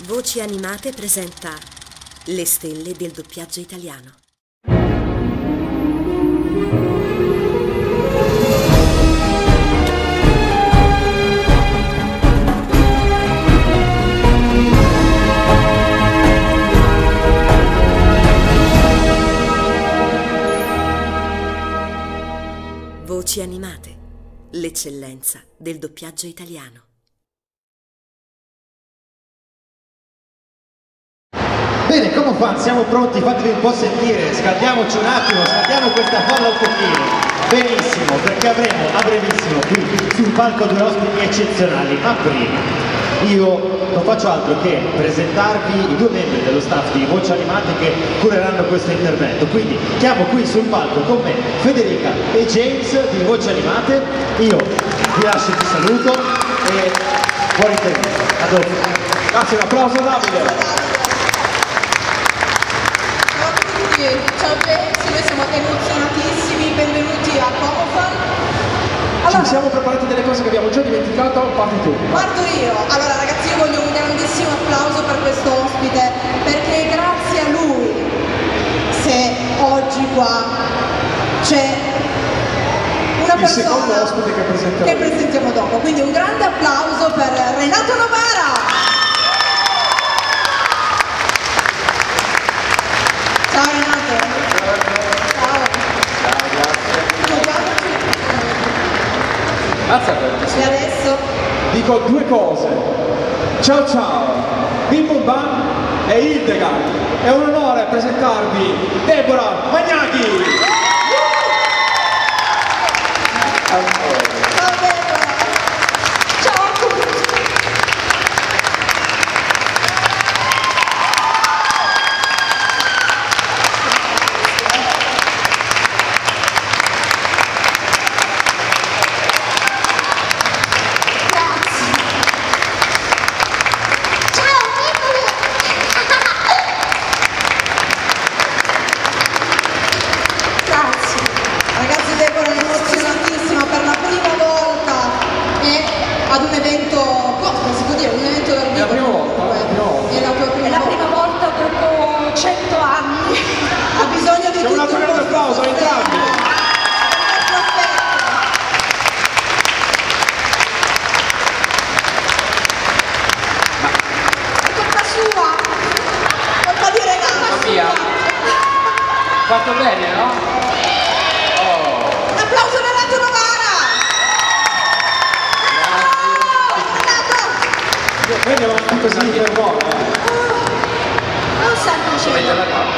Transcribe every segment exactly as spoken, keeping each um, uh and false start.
Voci Animate presenta le stelle del doppiaggio italiano. Voci Animate, l'eccellenza del doppiaggio italiano. Bene, come fan, siamo pronti, fatevi un po' sentire, scaldiamoci un attimo, scaldiamo questa folla un pochino. Benissimo, perché avremo a brevissimo qui sul palco due ospiti eccezionali, ma prima io non faccio altro che presentarvi i due membri dello staff di Voci Animate che cureranno questo intervento. Quindi chiamo qui sul palco con me Federica e James di Voci Animate. Io vi lascio il saluto e buon intervento. A dopo. Grazie, un applauso a Davide. Ciao James, noi siamo emozionatissimi, benvenuti a Comofan. Allora, ci siamo preparati delle cose che abbiamo già dimenticato, parti tu. Parto io. Allora ragazzi, io voglio un grandissimo applauso per questo ospite, perché grazie a lui se oggi qua c'è una il persona secondo ospite che presentiamo. che presentiamo dopo. Quindi un grande applauso per Renato Novara. Ciao Renato. Ciao. Ciao, grazie. Grazie a te. E adesso? Dico due cose. Ciao ciao, Bim Bum Bam e Hildegard. È un onore presentarvi Deborah Magnaghi. Ciao Deborah. Ciao a tutti. Ad un evento, cosa si può dire? Un evento dal vivo. È la prima volta, è la prima volta. È la tua prima È la volta. prima volta dopo cento anni. Ha bisogno di C'è tutti un altro grande applauso a entrambi. È colpa sua. Colpa di Renato. Via. Fatto bene, no? Oh. Un applauso a Renato Novara. Noi andiamo avanti così per voi. Non semplice. Meglio la qua.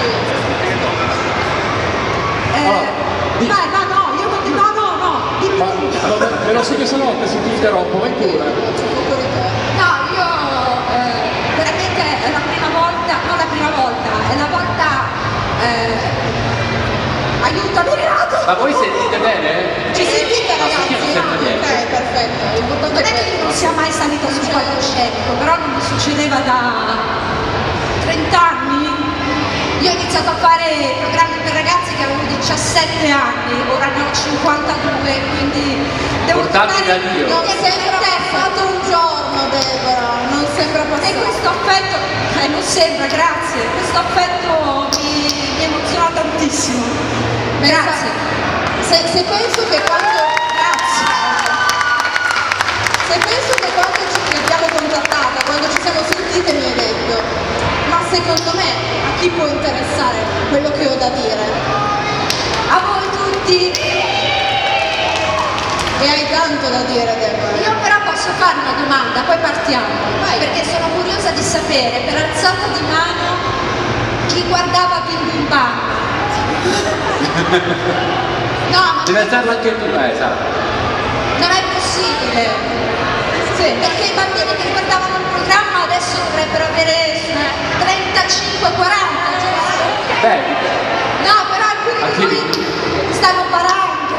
Eh, Allora, di- vai, va, no, io non dico, no, no, no. Dimmi Ma tu. vabbè, me lo so che se no se ti interrompo, vai pure. No, io eh, veramente è la prima volta, non la prima volta, è la volta. Eh, aiutami Renato! Ma voi sentite bene? Ci sentite No, ragazzi? io non sento niente. Ok, perfetto. L'importante Non è che io non sia mai salita sul palcoscenico, però non mi succedeva da trenta anni. Io ho iniziato a fare programmi per ragazzi che avevo diciassette anni, ora ne ho cinquantadue, quindi devo Portati da tornare- Dio. Non sembra passato un giorno, Deborah, non sembra E passato. questo affetto, eh, non sembra, grazie, questo affetto mi, mi emoziona tantissimo. Grazie. Se, se penso che quando... Grazie. Se penso che quando ci ti abbiamo contattata, quando ci siamo sentite mi hai detto, ma secondo me a chi può interessare quello che ho da dire? A voi tutti. E hai tanto da dire, Deborah. Io però posso fare una domanda, poi partiamo. Vai. Perché sono curiosa di sapere, per alzata di mano, chi guardava Bim Bum Bam. No, ma Devi alzarlo anche tu, eh, esatto. non è possibile. Sì, perché i bambini che guardavano il programma adesso dovrebbero avere trentacinque quaranta, giusto? Beh, No, però alcuni Anche di noi stanno parando.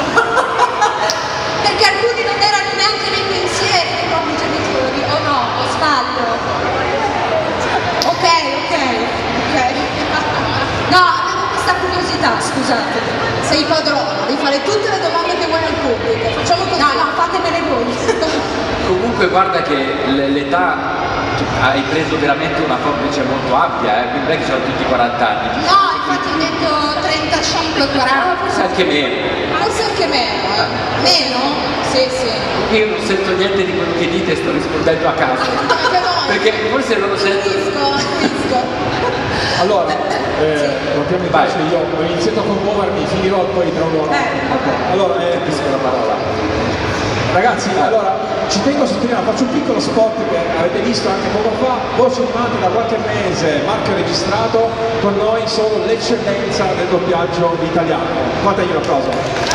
Perché alcuni non erano neanche nei pensieri dei propri genitori, o no, o sbaglio. Ok, ok, ok. No, avevo questa curiosità, scusate. Sei padrona di fare tutte le domande che vuoi al pubblico. Facciamo così. No, no, fatemele voi. comunque guarda che l'età hai preso veramente una forbice molto ampia, eh? Quindi non è che sono tutti quaranta anni. No, infatti ho detto trentacinque quaranta. Forse anche meno. Forse anche meno, eh. Meno? Sì, sì. Io non sento niente di quello che dite, sto rispondendo a caso. Anche noi. Perché forse non lo sento. Capisco, capisco. Allora, eh, rompiamo il calcio, io ho iniziato a commuovermi, finirò poi tra un'ora. Eh, Allora, eh, capisco la parola. Ragazzi, allora, ci tengo a sottolineare, faccio un piccolo spot che avete visto anche poco fa, Voci Animate da qualche mese, marchio registrato, con noi sono l'eccellenza del doppiaggio italiano. Fategli un applauso.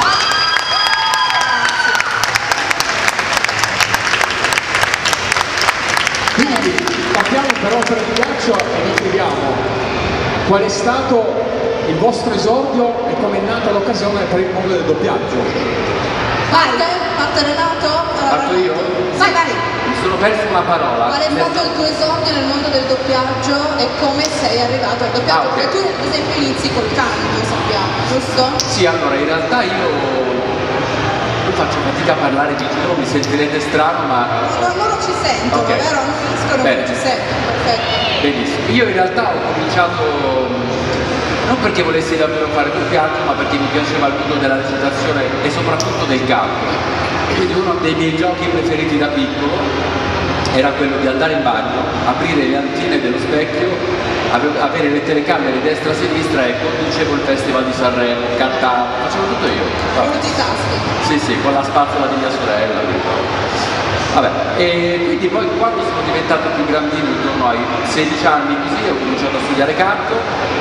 Quindi partiamo però per il ghiaccio e vi chiediamo qual è stato il vostro esordio e come è nata l'occasione per il mondo del doppiaggio. Parte? Parte Renato? Allora, Parto io? Vai, vai. Mi sono perso una parola. Qual è stato il tuo esordio nel mondo del doppiaggio e come sei arrivato al doppiaggio? Ah, ok. Perché tu ad esempio inizi col canto, sappiamo, giusto? Sì, allora in realtà io, io faccio fatica a parlare di giro, mi sentirete strano, ma No, loro ci sentono, Ok. vero? Non finiscono Bene. che ci sentono, perfetto. benissimo. Io in realtà ho cominciato non perché volessi davvero fare doppiaggio, ma perché mi piaceva il mondo della recitazione e soprattutto del canto. Quindi uno dei miei giochi preferiti da piccolo era quello di andare in bagno, aprire le antenne dello specchio, ave- avere le telecamere destra e sinistra e conducevo il Festival di Sanremo, cantavo, facevo tutto io. Vabbè. Multitasking. Sì, sì, con la spazzola di mia sorella. Vabbè, e quindi poi quando sono diventato più grandino, intorno ai sedici anni così, ho cominciato a studiare canto,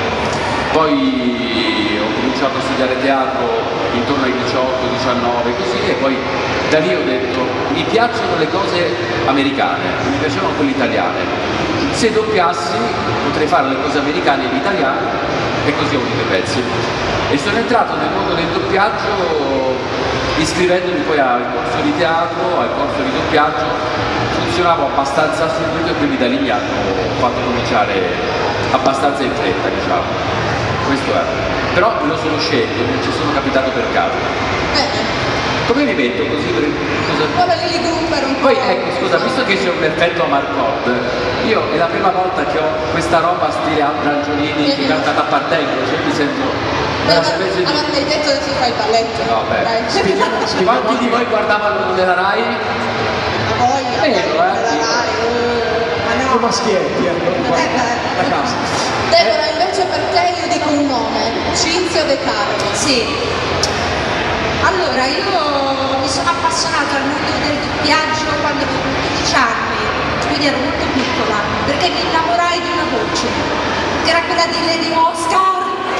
poi ho cominciato a studiare teatro intorno ai diciotto diciannove così, e poi da lì ho detto mi piacciono le cose americane, mi piacevano quelle italiane, se doppiassi potrei fare le cose americane in italiano, e così ho unito i pezzi. E sono entrato nel mondo del doppiaggio iscrivendomi poi al corso di teatro, al corso di doppiaggio, funzionavo abbastanza subito e quindi da lì mi hanno fatto cominciare abbastanza in fretta, diciamo. Questo è. Però me lo sono scelto, non ci sono capitato per caso. Bene. Come mi metto così per cosa... Un po' la Lily Cooper, un po'. Poi ecco, scusa, visto che c'è un perfetto Marcot, io è la prima volta che ho questa roba stile Andrea Angiolini che cantata appartengono, cioè mi sento Beh, una ma- specie di... allora mi hai detto adesso fai il balletto. No, beh, Dai. Spieghiamo, spieghiamo Quanti di voi guardavano della Rai? La voglia, Vero, la eh? Rai, uh, ma no. i maschietti, ecco, qua, Eh, beh. la casa. Deborah, invece per te io dico un nome, Cinzia De Carlo. Sì. Allora, io mi sono appassionata al mondo del doppiaggio quando avevo dodici anni, quindi ero molto piccola, perché mi innamorai di una voce, che era quella di Lady Oscar.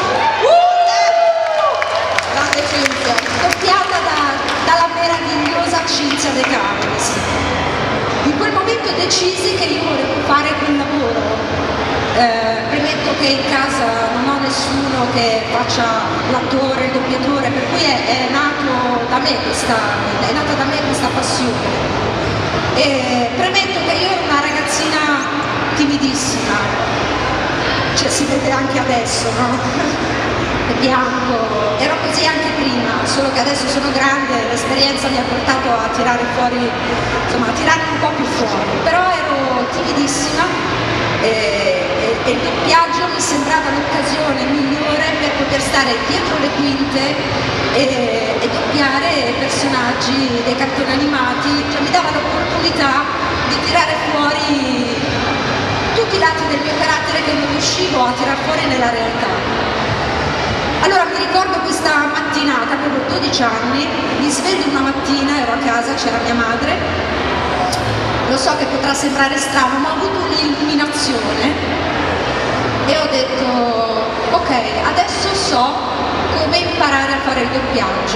Grande Cinzia. Doppiata da- dalla meravigliosa Cinzia De Carlos. In quel momento decisi che io volevo fare quel lavoro. Eh, premetto che in casa non ho nessuno che faccia l'attore, il doppiatore, per cui è, è nato da me questa, è nata da me questa passione. E premetto che io ero una ragazzina timidissima, cioè si vede anche adesso, no? Piango, ero così anche prima, solo che adesso sono grande, l'esperienza mi ha portato a tirare fuori, insomma a tirare un po' più fuori, però ero timidissima e, e, e il doppiaggio mi sembrava l'occasione migliore per poter stare dietro le quinte e, e doppiare personaggi dei cartoni animati, cioè mi dava l'opportunità di tirare fuori tutti i lati del mio carattere che non riuscivo a tirar fuori nella realtà. Allora mi ricordo questa mattinata, avevo dodici anni, mi sveglio una mattina, ero a casa, c'era mia madre, lo so che potrà sembrare strano, ma ho avuto un'illuminazione e ho detto, ok, adesso so come imparare a fare il doppiaggio.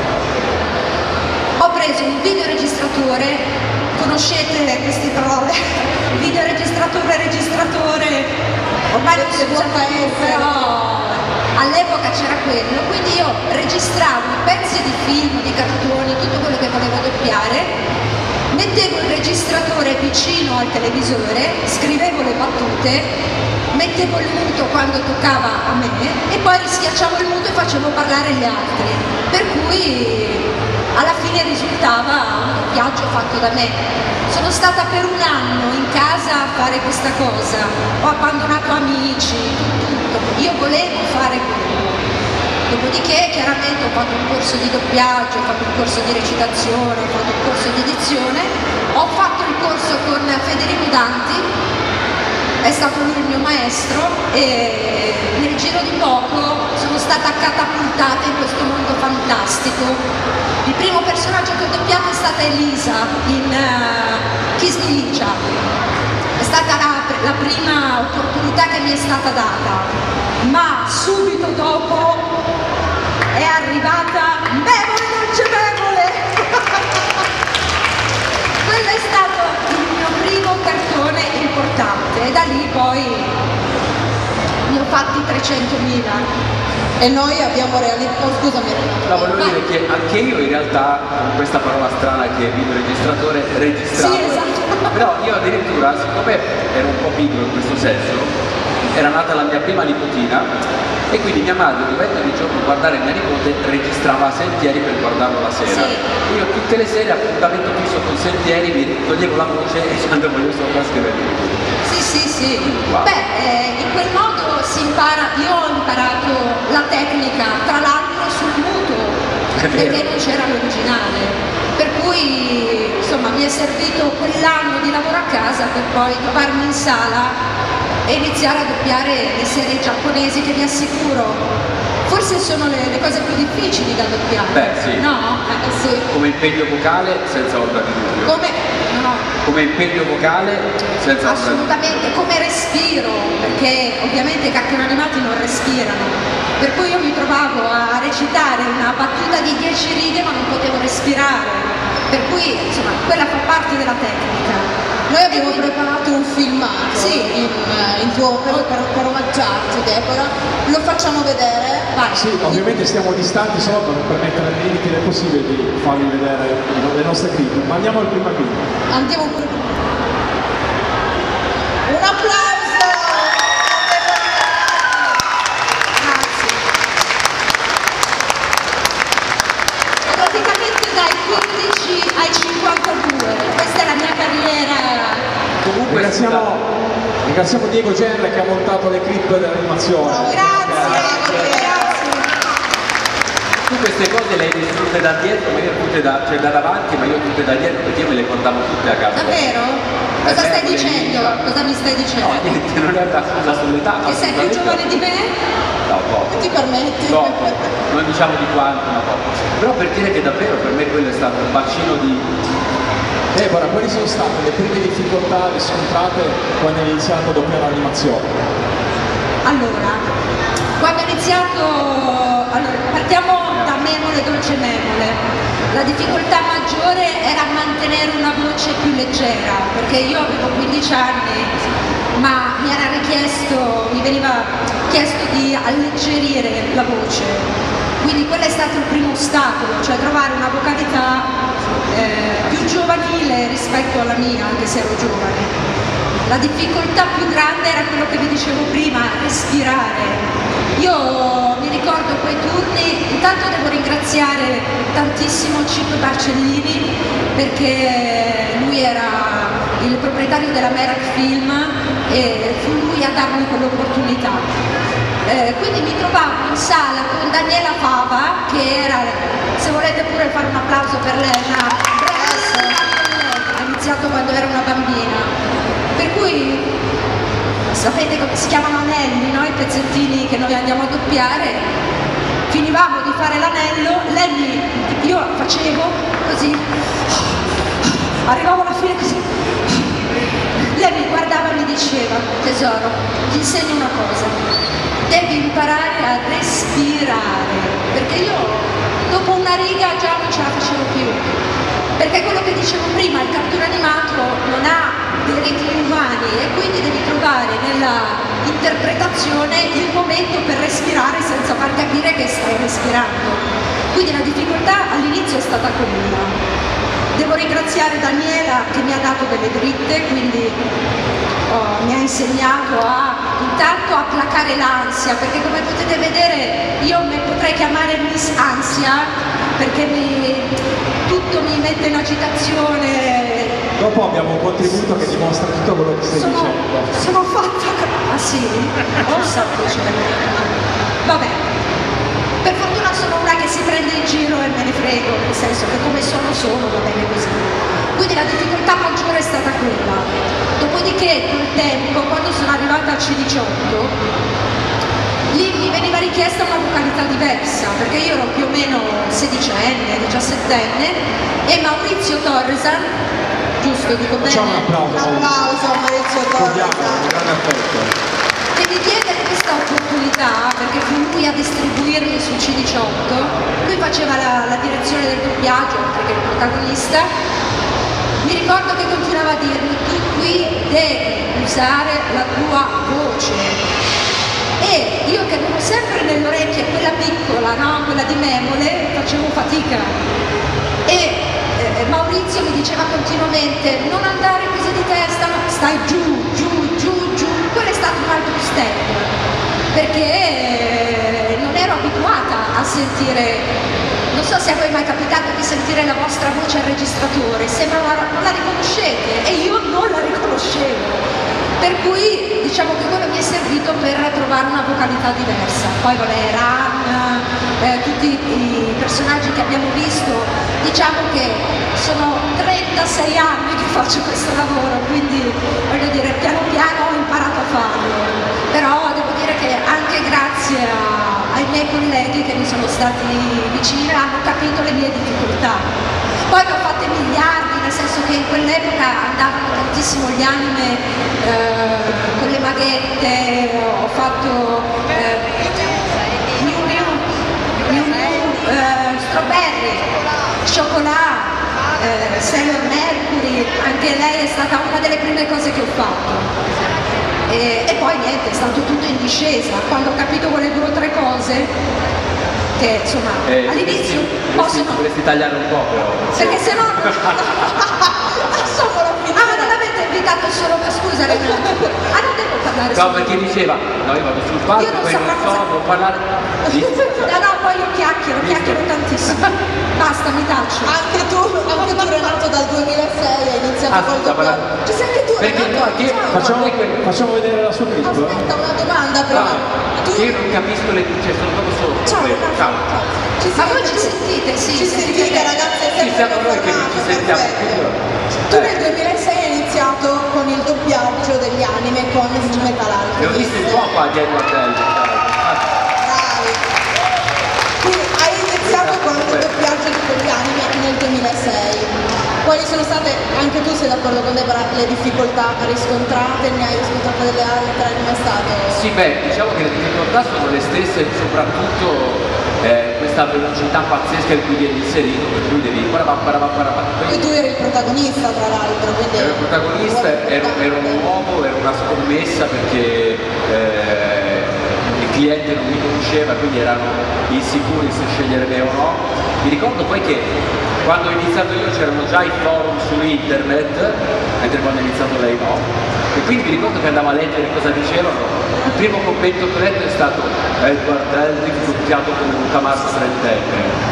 Ho preso un videoregistratore, conoscete queste parole, videoregistratore, registratore, ormai non si usa più, però all'epoca c'era quello, quindi io registravo i pezzi di film, di cartoni, tutto quello che volevo doppiare, mettevo il registratore vicino al televisore, scrivevo le battute, mettevo il muto quando toccava a me e poi rischiacciavo il muto e facevo parlare gli altri, per cui alla fine risultava un doppiaggio fatto da me. Sono stata per un anno in casa a fare questa cosa, ho abbandonato amici, tutto, io volevo fare quello. Dopodiché chiaramente ho fatto un corso di doppiaggio, ho fatto un corso di recitazione, ho fatto un corso di edizione, ho fatto il corso con Federico Danti, è stato lui il mio maestro, e nel giro di poco sono stata catapultata in questo mondo fantastico. Il primo personaggio che ho doppiato è stata Elisa in uh, Kiss Me Licia. È stata la, la prima opportunità che mi è stata data, ma subito dopo è arrivata Memole Dolce Memole. Quello è stato il mio primo cartone importante e da lì poi ne ho fatti trecentomila. E noi abbiamo realizzato, oh, scusami. No, volevo dire che anche io in realtà, con questa parola strana che è videoregistratore, registrato. Sì, esatto. Però io addirittura, siccome ero un po' piccolo in questo senso, era nata la mia prima nipotina e quindi mia madre, dovendo di giorno guardare mia nipote, registrava Sentieri per guardarlo la sera. Sì. Io tutte le sere, appuntamento fisso con Sentieri, mi toglievo la voce e andavo io sopra a scrivere. Sì, sì, sì. Wow. Beh, eh, in quel modo si impara, io ho imparato la tecnica, tra l'altro sul muto, perché non c'era l'originale. Per cui, insomma, mi è servito quell'anno di lavoro a casa per poi trovarmi in sala e iniziare a doppiare le serie giapponesi che vi assicuro forse sono le, le cose più difficili da doppiare. Beh, sì. No? Eh, sì. Come impegno vocale, senza ombra di dubbio. Come? No, no. Come impegno vocale, senza ombra di dubbio. Assolutamente, come respiro, perché ovviamente i cartoni animati non respirano. Per cui io mi trovavo a recitare una battuta di dieci righe ma non potevo respirare. Per cui, insomma, quella fa parte della tecnica. Noi abbiamo quindi preparato un filmato sì. in, in tuo, per, per, per omaggiarti, Deborah, lo facciamo vedere. Vai. Sì, ovviamente stiamo distanti solo per permettere nei limiti del possibile di farvi vedere le nostre clip, ma andiamo al primo clip. Andiamo pure. Un applauso! Grazie. Praticamente dai quindici ai cinquantadue, questa è la mia carriera. Comunque, Ringraziamo, ringraziamo Diego Genre che ha montato le clip dell'animazione. Grazie, grazie. tu queste cose le hai vissute da dietro, ma io tutte da, cioè da davanti, ma io tutte da dietro, perché io me le portavo tutte a casa. Davvero? Eh, Cosa beh, stai quelle dicendo? lì, Cosa mi stai dicendo? No, niente, non è una scusa sull'età. Che sei più giovane di me? No, poco. Ti permetti? Poco. Non diciamo di quanto, ma poco. Però per dire che davvero per me quello è stato un bacino di... Deborah, quali sono state le prime difficoltà riscontrate quando hai iniziato a doppiare l'animazione? Allora, quando ho iniziato, allora, partiamo da Memole Dolce Memole. La difficoltà maggiore era mantenere una voce più leggera, perché io avevo quindici anni, ma mi era richiesto, mi veniva chiesto di alleggerire la voce. Quindi quello è stato il primo ostacolo, cioè trovare una vocalità eh, più giovanile rispetto alla mia, anche se ero giovane. La difficoltà più grande era quello che vi dicevo prima, respirare. Io mi ricordo quei turni, intanto devo ringraziare tantissimo Cippo Barcellini perché lui era il proprietario della Merak Film e fu lui a darmi quell'opportunità. Eh, quindi mi trovavo in sala con Daniela Fava, che era, se volete pure fare un applauso per lei, una bravissima collega, ha iniziato quando era una bambina. Per cui sapete come si chiamano anelli, no? I pezzettini che noi andiamo a doppiare, finivamo di fare l'anello, lei mi, io facevo così, arrivavo alla fine così, lei mi guardava e mi diceva: tesoro, ti insegno una cosa, devi imparare a respirare, perché io dopo una riga già non ce la facevo più, perché quello che dicevo prima, il cartone animato non ha dei ritmi umani e quindi devi trovare nella interpretazione il momento per respirare senza far capire che stai respirando. Quindi la difficoltà all'inizio è stata quella. Devo ringraziare Daniela che mi ha dato delle dritte, quindi oh, mi ha insegnato a intanto a placare l'ansia, perché come potete vedere io mi potrei chiamare Miss Ansia, perché mi, tutto mi mette in agitazione. Dopo abbiamo un contributo che dimostra tutto quello che stai sono, dicendo. Sono fatta... Ah sì? Non so vabbè. Per fortuna sono una che si prende in giro e me ne frego, nel senso che come sono sono, va bene così. Quindi la difficoltà maggiore è stata quella. Dopodiché col tempo, quando sono arrivata al C diciotto, lì mi veniva richiesta una vocalità diversa, perché io ero più o meno sedicenne, diciassettenne, e Maurizio Torresan, giusto, dico bene? Facciamo un applauso. Un applauso a Maurizio Torresan. Che mi diede questa opportunità, perché fu lui a distribuirli sul C diciotto, lui faceva la, la direzione del doppiaggio, perché il protagonista, mi ricordo che continuava a dirmi: tu qui devi usare la tua voce. E io che avevo sempre nell'orecchia quella piccola, no? Quella di Memole, facevo fatica. E eh, Maurizio mi diceva continuamente: non andare così di testa, ma stai giù, giù, giù, giù. Quello è stato un altro step, perché non ero abituata a sentire, non so se a voi è mai capitato di sentire la vostra voce al registratore, sembra una, non la riconoscete, e io non la riconoscevo. Per cui diciamo che quello mi è servito per trovare una vocalità diversa. Poi vabbè, Ran, eh, tutti i personaggi che abbiamo visto, diciamo che sono trentasei anni che faccio questo lavoro, quindi voglio dire, piano piano ho imparato a farlo. Però devo dire che anche grazie a, ai miei colleghi che mi sono stati vicini hanno capito le mie difficoltà. Poi ne ho fatte miliardi, nel senso che in quell'epoca andavano tantissimo gli anime eh, con le maghette, ho fatto eh, Miu Miu, Miu Miu, eh, Strawberry, Chocolat, eh, Sailor Mercury, anche lei è stata una delle prime cose che ho fatto. E, e poi niente, è stato tutto in discesa, quando ho capito quelle due o tre cose, che insomma eh, all'inizio dovresti, possono... dovresti tagliare un po' però. Perché se no... Adesso ah, ma non l'avete invitato solo per... Scusa, Renato. Ah, non devo parlare No, solo. perché diceva, no, io vado sul palco, Io non poi so non so, cosa- devo parlare... No, no, poi io chiacchiero, chiacchiero tantissimo. Basta, mi taccio. Anche tu, anche tu Renato dal duemilasei hai iniziato Ah, col sta doppiaggio. parlando. Ci sei anche tu Perché Renato? no, che Ciao. Facciamo, facciamo vedere la sua clip. Aspetta, una domanda prima. Ah, Tu... che io non capisco le... cioè sono proprio solo... Ciao Renato. Ciao. Ci Ma sei voi anche ci tu? sentite? Sì, Ci sentite ragazzi, è Ci sempre siamo noi che non ci confermato, sentiamo. perfetto. Tu nel duemilasei hai iniziato con il doppiaggio degli anime con Fullmetal Ne ho Alchemist. visto un po' qua a Dietro Hotel. Bravi. Quindi hai iniziato con il doppiaggio di quegli anime nel duemilasei. Quali sono state, anche tu sei d'accordo con Deborah, le difficoltà riscontrate? Ne hai riscontrate delle altre? Come è stato? Sì, beh, diciamo che le difficoltà sono le stesse, soprattutto eh, questa velocità pazzesca in cui vieni inserito, per cui devi... Poi tu eri il protagonista tra l'altro, quindi... Ero il protagonista, ero, ero un uomo, era una scommessa perché eh, il cliente non mi conosceva, quindi erano insicuri se scegliere me o no. Mi ricordo poi che quando ho iniziato io c'erano già i forum su internet, mentre quando ho iniziato lei no, e quindi mi ricordo che andavo a leggere cosa dicevano. Il primo commento che ho letto è stato Edward Elric doppiato come un Camargo trentenne.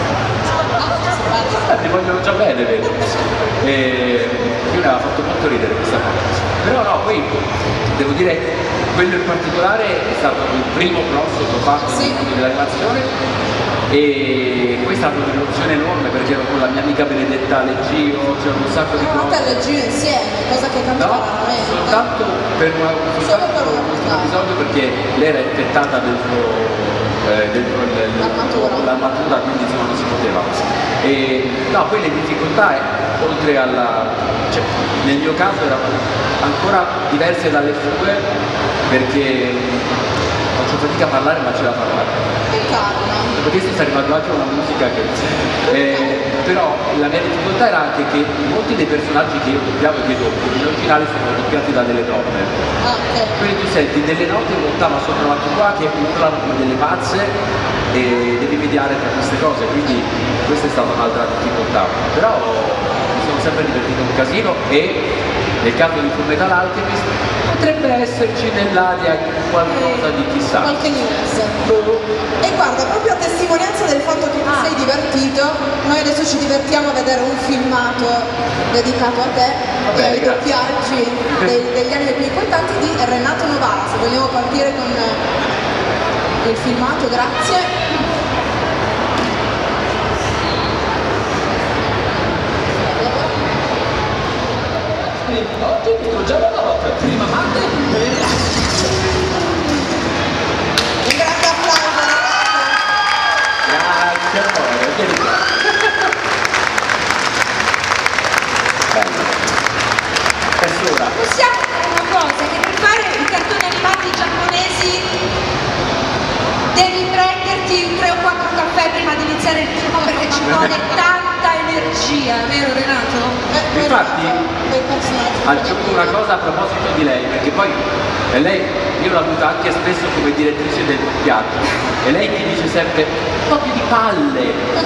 Eh, ti vogliono già bene, vedi? E io mi aveva fatto molto ridere questa cosa. Però no, poi devo dire, quello in particolare è stato il primo grosso che ho fatto nel mondo dell'animazione, e poi è stata un'emozione enorme perché ero con la mia amica Benedetta Leggio, c'erano un sacco di Eravate cose. al giro insieme, cosa che capita No, raramente. soltanto per, una, Solo per soltanto una questo puntata. episodio perché lei era infettata dentro, eh, dentro il- il- L'armatura. l'armatura, quindi insomma non si poteva. E, no, poi le difficoltà, eh, oltre alla... cioè, nel mio caso erano ancora diverse dalle sue perché faccio fatica a parlare ma ce la parlare. Che calma. Perché sta arrivando anche una musica che... Eh, però la mia difficoltà era anche che molti dei personaggi che io doppiavo e che doppio in originale sono doppiati da delle donne. Ah, ok. Quindi tu senti delle note in ottava sopra la qua che urlano come delle pazze e devi mediare tra queste cose, quindi questa è stata un'altra difficoltà. Però mi sono sempre divertito un casino e nel caso di Fullmetal Alchemist potrebbe esserci nell'aria qualcosa di chissà. Qualche news. E guarda, proprio a testimonianza del fatto che ti sei divertito, noi adesso ci divertiamo a vedere un filmato dedicato a te e ai doppiaggi dei- degli anni più importanti di Renato Novara. Se vogliamo partire con il filmato, grazie. Oggi dico già la notte, prima madre. Un grande applauso, Renato. Grazie a voi, vieni qua. Bello. Tessura. Possiamo fare una cosa, che per fare i cartoni animati giapponesi devi prenderti tre o quattro caffè prima di iniziare il film perché ci vuole tanta energia, vero Renato? Eh, Infatti, dei personaggi. aggiungo una cosa a proposito di lei, perché poi eh, lei, io l'ho avuta anche spesso come direttrice del doppiaggio, e lei ti dice sempre un po' più di palle.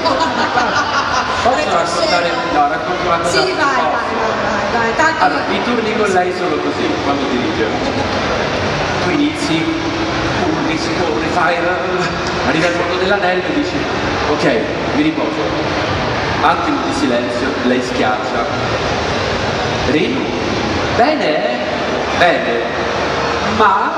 Posso raccontare? No, racconto una cosa. Sì, vai, vai, vai, vai, vai, tanto Allora, i turni con lei sono così, quando dirige. Tu inizi, corri, corri, fai, arriva al fondo dell'anello e dici, ok, mi riposo. Attimo di silenzio, lei schiaccia. Rinu, bene, eh? Bene, ma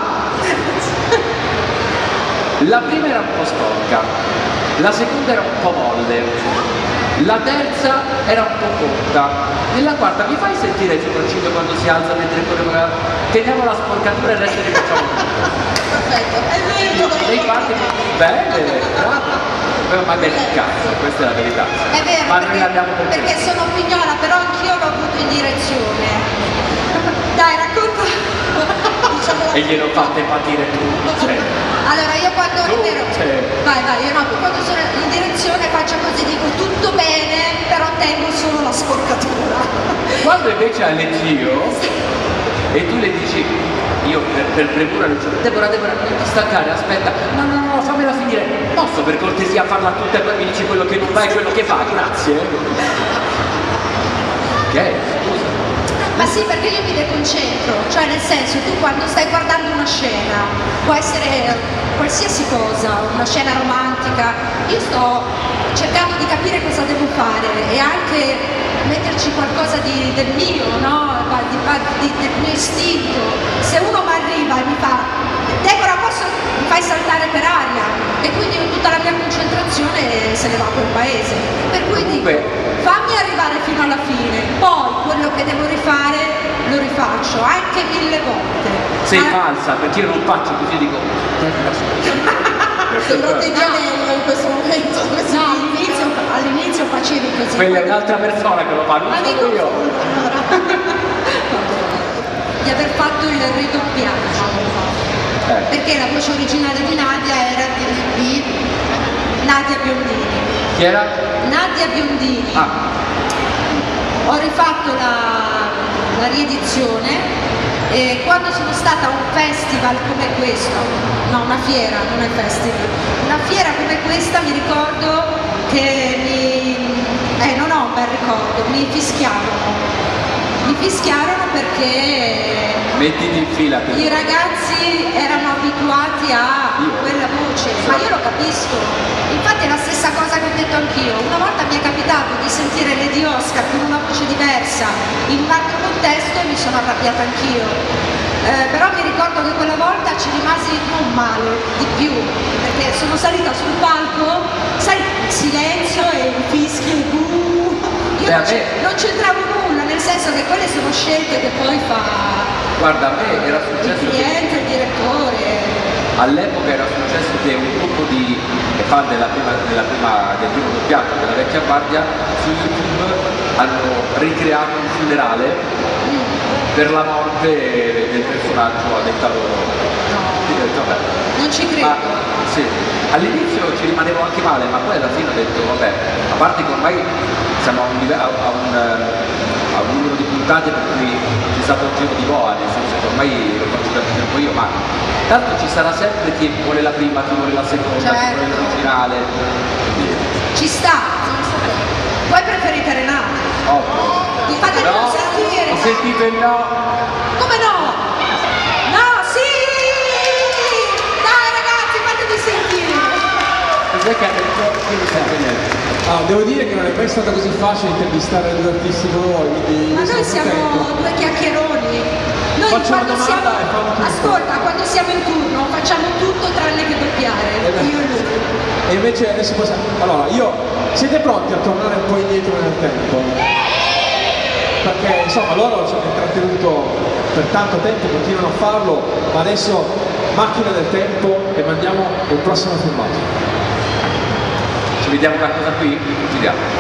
la prima era un po' sporca, la seconda era un po' molle, la terza era un po' corta e la quarta mi fai sentire il sopracciglio quando si alza mentre corre, teniamo la sporcatura e il resto rifacciamo tutto. Perfetto, è vero. Dei parti bene, bravo. Ma che cazzo, questa è la verità. è vero, Ma noi perché, l'abbiamo per perché sono pignola, però anch'io l'ho avuto in direzione. Dai, racconta. Diciamo E glielo fate patire tutte. Allora io quando è vero, Tutte. vai vai, io no, quando sono in direzione faccio così, dico tutto bene, però tengo solo la sporcatura. Quando invece hai l'enzio e tu le dici, io per, per premura le dico, Deborah, Deborah, non ti staccare, aspetta, no, no, no, fammela finire, posso per cortesia farla tutta e poi mi dici quello che non fa e quello che fa, grazie. Ok, scusa. Ma sì, perché io mi deconcentro, cioè nel senso, tu quando stai guardando una scena, può essere qualsiasi cosa, una scena romantica, io sto cercando di capire cosa devo fare e anche metterci qualcosa di, del mio, no? Di, di, del mio istinto. Se uno mi arriva e mi fa, Deborah, posso, mi fai saltare per aria, e quindi tutta la mia concentrazione se ne va a quel paese. Per cui dico, fammi arrivare fino alla fine, poi quello che devo rifare lo rifaccio anche mille volte. Sei Ma- falsa, perché io non faccio così, dico, Sembrate di anello in questo momento. come si No, dice. all'inizio, all'inizio facevi così. quella è un'altra persona che lo fa, non Ma mi sono io. confondo, allora. Di aver fatto il ridoppiaggio, Eh, perché la voce originale di Nadia era di, di Nadia Biondini. chi era? Nadia Biondini. Ah, Ho rifatto la, la riedizione e quando sono stata a un festival come questo, no, una fiera, non è festival, una fiera come questa, mi ricordo che mi, eh, non ho un bel ricordo, mi fischiarono. Mi fischiarono perché mettiti in fila. per- i ragazzi erano abituati a quella voce, ma io lo capisco. Infatti è la stessa cosa che ho detto anch'io. Una volta mi è capitato di sentire Lady Oscar con una voce diversa in un altro contesto e mi sono arrabbiata anch'io. Eh, però mi ricordo che quella volta ci rimasi non male, di più, perché sono salita sul palco, sai, il silenzio e i fischi e i buh. Io Beh, non, a c'è- me- non c'entravo nulla, nel senso che quelle sono scelte che poi fa Guarda, a me era il successo che cliente, il direttore. all'epoca era successo che un gruppo di fan della prima, della prima, del primo doppiaggio della vecchia guardia su YouTube hanno ricreato un funerale per la morte del personaggio a detta loro. Quindi ho detto, vabbè. Non ci credo. Ma sì, all'inizio ci rimanevo anche male, ma poi alla fine ho detto, vabbè, a parte che ormai siamo a un, live- a, a un, eh, a un numero di puntate per cui c'è stato un giro di boa, nel senso che ormai lo faccio da più tempo io, ma tanto ci sarà sempre chi vuole la prima, chi vuole la seconda, chi Certo. vuole l'originale. Quindi, Ci sta. Voi preferite Renato? ovvio. Fatemi No, sentire. ho sentito il no. Come no? Jack Hamilton, quindi sempre niente. Ah, devo dire che non è mai stato così facile intervistare due artisti come voi, quindi Ma io noi sono siamo contento. due chiacchieroni. Noi Faccio una quando domanda siamo, e fanno tutto. ascolta, quando siamo in turno facciamo tutto tranne che doppiare. Eh beh. Io e lui. E invece adesso possiamo... Allora, io... Siete pronti a tornare un po' indietro nel tempo? Perché insomma loro ci hanno intrattenuto per tanto tempo, continuano a farlo, ma adesso macchina del tempo e mandiamo il prossimo filmato. Ci vediamo una cosa qui? Ci vediamo.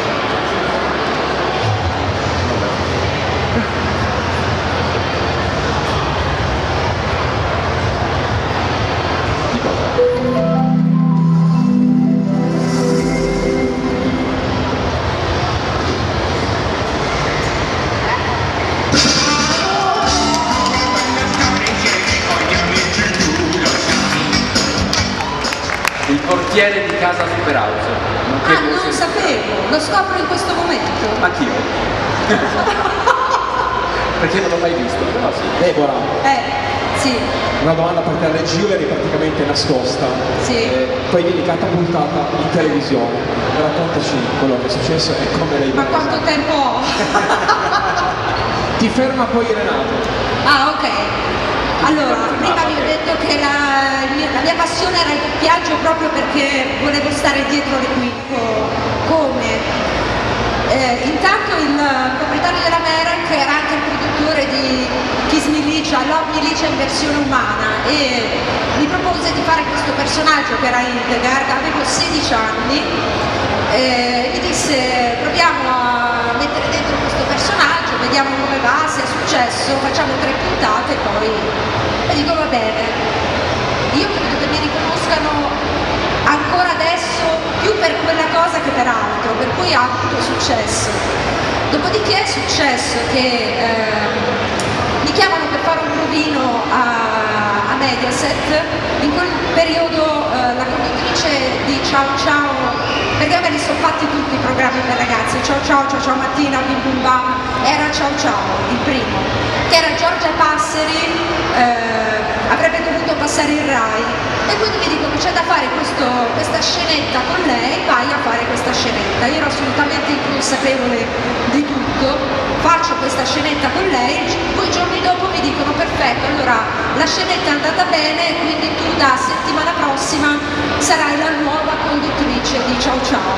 Il portiere di casa Superhouse. Non Ah, non sapevo, lo scopro in questo momento. Anch'io. Perché non l'ho mai visto, però sì. Deborah, Eh, sì, una domanda per te, regia eri praticamente nascosta, sì. eh, poi vieni catapultata in televisione. Raccontaci quello che è successo e come l'hai Ma presa. quanto tempo ho? Ti ferma poi Renato. Ah, ok. Allora, prima vi ho detto che la, il mio- la mia passione era il doppiaggio proprio perché volevo stare dietro le quinte. Come? Eh, intanto il proprietario della Merak era anche il produttore di Kiss Milicia, Love Milicia in versione umana e mi propose di fare questo personaggio che era Hildegard, avevo sedici anni e mi disse proviamo a mettere dentro questo personaggio, vediamo come va, se è successo, facciamo tre puntate e poi e dico va bene. Io credo che mi riconoscano ancora adesso più per quella cosa che per altro, per cui ha avuto successo. Dopodiché è successo che eh, mi chiamano per fare un provino a, a Mediaset, in quel periodo eh, la conduttrice di Ciao Ciao, perché a me li sono fatti tutti i programmi per ragazzi, Ciao Ciao, Ciao Ciao Mattina, Bim Bum Bam, era Ciao Ciao, il primo, che era Giorgia Passeri, eh, avrebbe dovuto passare il Rai e quindi mi dicono c'è da fare questo, questa scenetta con lei, vai a fare questa scenetta. Io ero assolutamente inconsapevole di tutto, faccio questa scenetta con lei, due giorni dopo mi dicono perfetto, allora la scenetta è andata bene, quindi tu da settimana prossima sarai la nuova conduttrice di Ciao Ciao.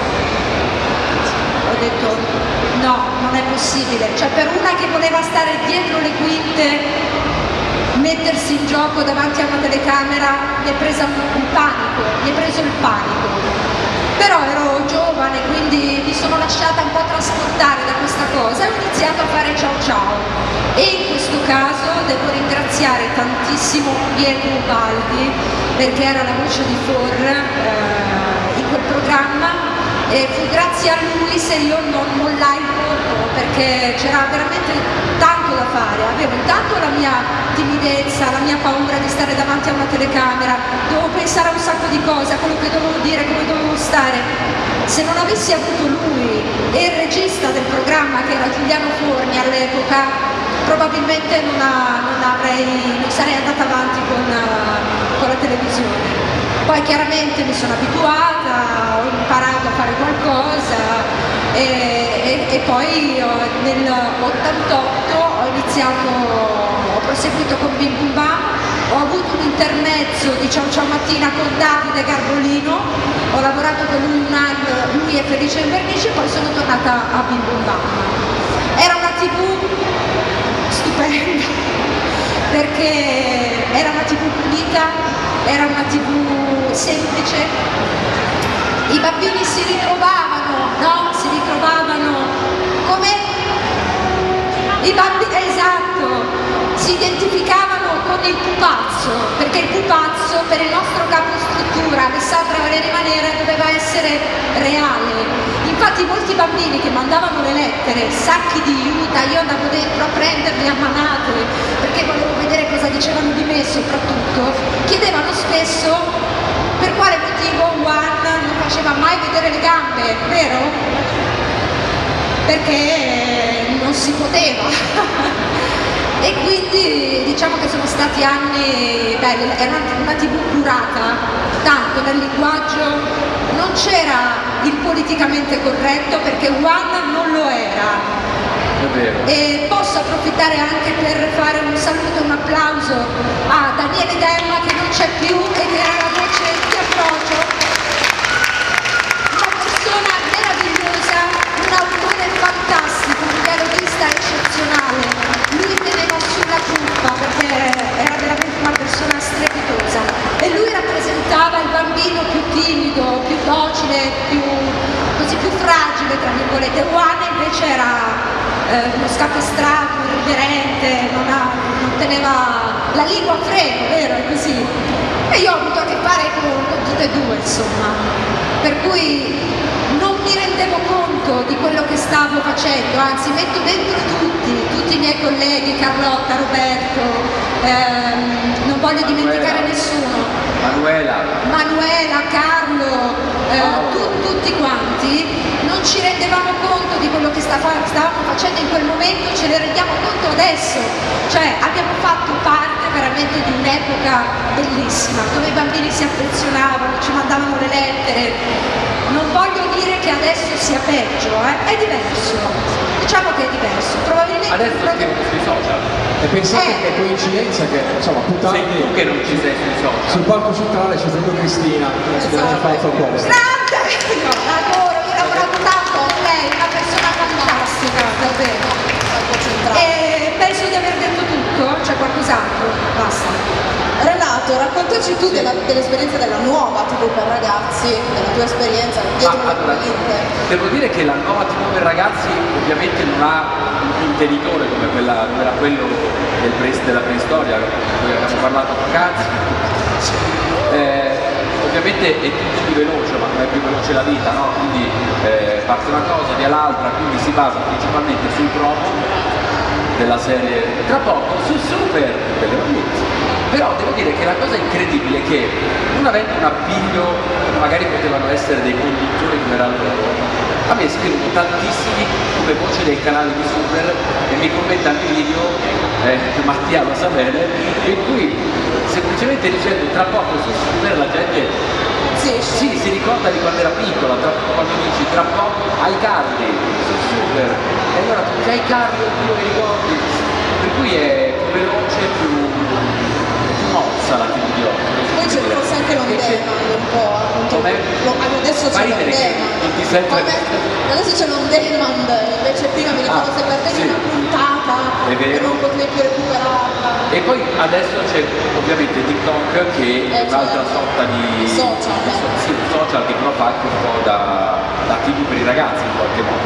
Ho detto no, non è possibile, cioè per una che voleva stare dietro le quinte, mettersi in gioco davanti a una telecamera, mi è presa un, un panico, mi è preso il panico. Però ero giovane, quindi mi sono lasciata un po' trasportare da questa cosa e ho iniziato a fare Ciao Ciao. E in questo caso devo ringraziare tantissimo Pietro Ubaldi, perché era la voce di For eh, in quel programma. E fu grazie a lui se io non mollai il colpo, perché c'era veramente tanto da fare, avevo intanto la mia timidezza, la mia paura di stare davanti a una telecamera, dovevo pensare a un sacco di cose, a quello che dovevo dire, come dovevo stare. Se non avessi avuto lui e il regista del programma, che era Giuliano Forni all'epoca, probabilmente non, ha, non, avrei, non sarei andata avanti con, uh, con la televisione. Poi chiaramente mi sono abituata, ho imparato a fare qualcosa e, e, e poi oh, nel ottantotto ho iniziato, ho proseguito con Bim Bum Bam, ho avuto un intermezzo di Ciao Ciao Mattina con Davide Garbolino, ho lavorato con lui un anno, lui è Felice in Vernice, poi sono tornata a Bim Bum Bam. Era una tivù stupenda, perché era una tivù pulita, era una tivù semplice, i bambini si ritrovavano, no? Si ritrovavano come i bambini, esatto, si identificavano con il pupazzo, perché il pupazzo per il nostro capo struttura, Alessandra Valeria Manera, doveva essere reale. Infatti molti bambini che mandavano le lettere, sacchi di aiuta, io andavo dentro a prenderli a manate, perché volevo vedere cosa dicevano di me soprattutto, chiedevano spesso per quale motivo Juan non faceva mai vedere le gambe, vero? Perché non si poteva. e quindi diciamo che sono stati anni belli, era una tivù curata, tanto nel linguaggio non c'era il politicamente corretto perché One non lo era. E posso approfittare anche per fare un saluto e un applauso a Daniele Demma che non c'è più e che era la voce di appoggio, una persona meravigliosa, un autore fantastico, un dialogista eccezionale. Lui teneva sulla truppa perché era veramente una persona strepitosa e lui rappresentava il bambino più timido, più docile, più, così più fragile tra virgolette. Juan invece era Eh, uno scapestrato, irriverente, non, ha, non teneva la lingua a freno, vero? È così. E io ho avuto a che fare con, con tutte e due, insomma. Per cui non mi rendevo conto di quello che stavo facendo, anzi metto dentro tutti, tutti i miei colleghi, Carlotta, Roberto, ehm, non voglio dimenticare nessuno. Manuela. Manuela, Carlo, eh, tu, tutti quanti. Non ci rendevamo conto di quello che stavamo facendo in quel momento, ce ne rendiamo conto adesso, cioè abbiamo fatto parte veramente di un'epoca bellissima, dove i bambini si affezionavano, ci mandavano le lettere. Non voglio dire che adesso sia peggio, eh? È diverso, diciamo che è diverso, probabilmente... Adesso proprio... scrivo sui social. E pensate Eh. che coincidenza che, insomma, più tardi... Sei tu che non ci sei sui social. Sul palco centrale c'è proprio Cristina, che si deve fare proposta. Grande! No, adoro, io ho lavorato tanto con lei, una persona fantastica, davvero. E penso di aver detto tutto, c'è qualcos'altro, basta. Renato, raccontaci tu della- dell'esperienza della nuova tivù per ragazzi, della tua esperienza dietro Ah, le allora, quinte. devo dire che la nuova tivù per ragazzi ovviamente non ha un contenitore come, quella, come era quello del pre, della preistoria, di cui abbiamo parlato poc'anzi. Eh, ovviamente è tutto più veloce, ma non è più veloce la vita, no? Quindi eh, parte una cosa, via l'altra, quindi si basa principalmente sui promo della serie tra poco su Super delle bambine. Però devo dire che la cosa incredibile è che non avendo un appiglio, magari potevano essere dei conduttori come erano loro, a me scrivono tantissimi come voce del canale di Super e mi commentano i video, eh, Mattia lo sa bene, in cui semplicemente dicendo tra poco su Super la gente Sì, sì, si ricorda di quando era piccola, tra, quando dici tra poco ai cardi su Super e allora tu già ai cardi tu lo ricordi, per cui è più veloce, più, più mossa la tivù di oggi. poi c'è forse anche l'on demand un po', appunto. Com'è? Lo- adesso c'è Fai l'on ridere che demand. non ti sento. Come- Adesso c'è l'on demand, invece prima mi ricordo Ah, se perdevi sì. una puntata È vero. e non potevi più recuperarla. E poi adesso c'è ovviamente TikTok che è Eh, un'altra certo. sorta di Social, di so- eh. sì, un social che però fa anche un po' da, da tivù per i ragazzi in qualche modo.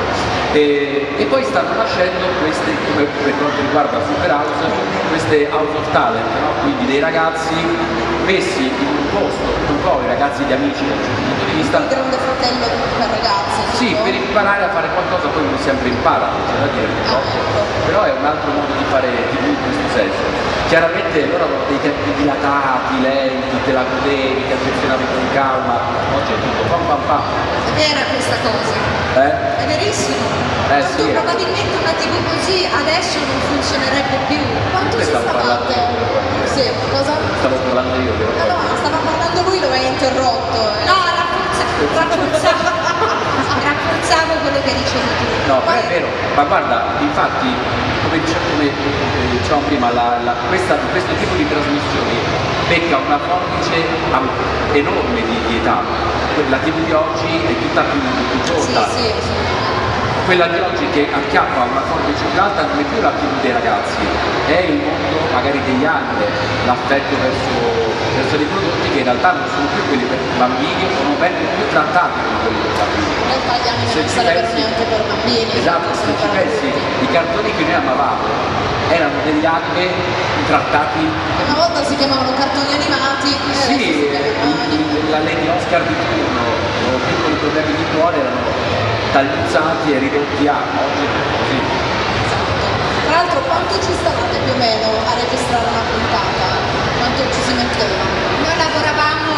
E, e poi stanno nascendo queste, come per quanto riguarda Super House, queste House of Talent, no? Quindi dei ragazzi messi in un posto, un po' i ragazzi di amici da un certo punto di vista. Il grande fratello per ragazzi. Sì, tipo. per imparare a fare qualcosa poi non sempre impara, c'è da dire purtroppo, però è un altro modo di fare tivù in questo senso. Chiaramente loro avevano dei tempi dilatati, lenti, te la godevi, ti affezionavi con calma, oggi è tutto pam pam pam. È vera questa cosa, Eh? è verissimo. Eh, Tanto sì, eh. probabilmente una tivù così adesso non funzionerebbe più. Quanto Ne ci stavo parlando stavate? io. Sì, cosa? Stavo parlando io, però. No, no, stava parlando lui, lo hai interrotto. eh. No, rafforza- rafforzavo, rafforzavo quello che dicevi tu. No, però è vero, ma guarda, infatti, come dice- come, eh, dicevamo prima, la- la- questa- questo tipo di trasmissioni becca una forbice am- enorme di, di età. La tivù di oggi è tutta più, più Sì, corta. sì, sì. Quella di oggi che acchiappa una forbice più alta non è più la tivù dei ragazzi, è il mondo magari degli anime, l'affetto verso, verso dei prodotti che in realtà non sono più quelli per bambini o non vengono più trattati come quelli per bambini. In realtà gli anime Se non ci sarebbero pensi- neanche per bambini. Esatto, se sono ci per pensi, adulti. i cartoni che noi amavamo erano degli anime trattati, Una volta si chiamavano cartoni animati, e adesso sì, si chiamano anime. il- la Lady Oscar di turno, o piccoli problemi di cuore erano tagliuzzati e ridotti a oggi è così. Esatto. Tra l'altro quanto ci stavate più o meno a registrare una puntata? Quanto ci si metteva? Noi lavoravamo,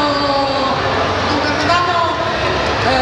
dunque avevamo,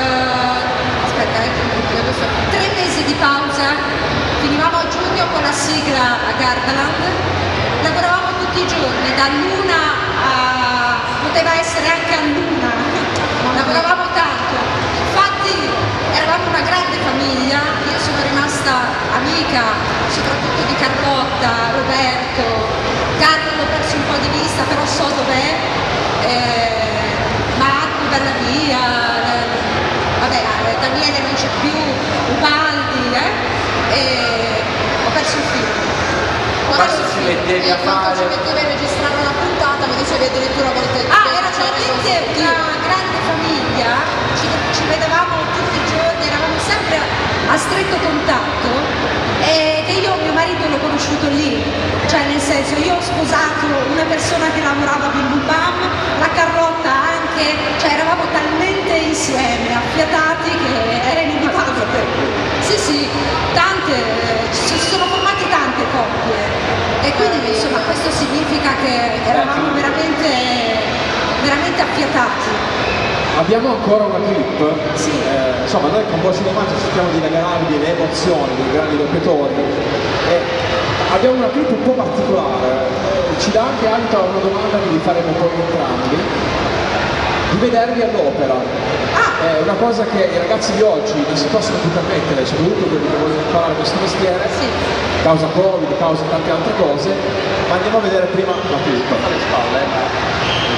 eh, aspetta, eh, devo so- tre mesi di pausa, finivamo a giugno con la sigla sigla a Gardaland, lavoravamo tutti i giorni, da luna a... poteva essere anche a luna, lavoravamo tanto, infatti eravamo una grande famiglia, io sono rimasta amica soprattutto di Carlotta, Roberto, Carlo l'ho perso un po' di vista però so dov'è, eh, Marco Bellavia, eh, vabbè Daniele non c'è più, Ubaldi, eh, e ho perso il film. Quando si mettevi a fare... Quando ci mettevi a registrare una puntata mi dicevi addirittura a volte... Ah, era talmente una grande famiglia, ci, ci vedevamo tutti i giorni, eravamo sempre a stretto contatto e che io mio marito l'ho conosciuto lì, cioè nel senso io ho sposato una persona che lavorava a Bim Bum Bam, la Carlotta anche, cioè eravamo talmente insieme, affiatati che era inevitabile. Sì sì, tante, ci sono formate tante coppie e quindi insomma questo significa che eravamo veramente, veramente affiatati. Abbiamo ancora una clip, Sì. eh, insomma noi con Voci di Maggio cerchiamo di regalarvi le emozioni dei grandi doppiatori e abbiamo una clip un po' particolare, eh, ci dà anche alito a una domanda che vi faremo poi entrambi, di vedervi all'opera. È una cosa che i ragazzi di oggi non si possono più permettere, soprattutto quelli che vogliono imparare questo mestiere, Sì. causa Covid, causa tante altre cose, ma andiamo a vedere prima la clip. alle spalle, eh.